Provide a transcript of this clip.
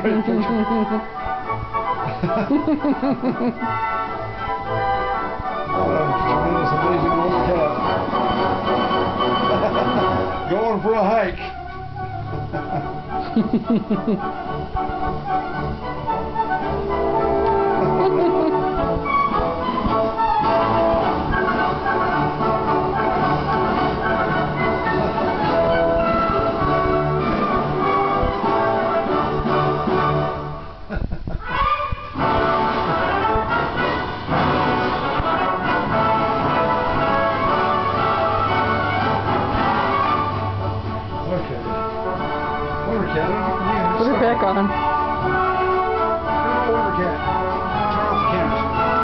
Great picture. Tremendous, amazing little cat. Going for a hike.